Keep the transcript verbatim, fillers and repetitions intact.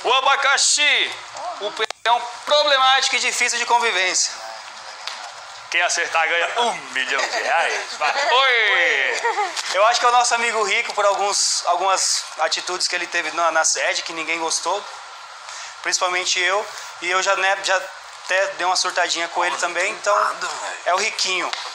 O abacaxi, o peão problemático e difícil de convivência. Quem acertar ganha um milhão de reais. Vai. Oi! Eu acho que é o nosso amigo Rico por alguns, algumas atitudes que ele teve na, na sede, que ninguém gostou. Principalmente eu. E eu já, né, já até dei uma surtadinha com ele também. Então, é o Riquinho.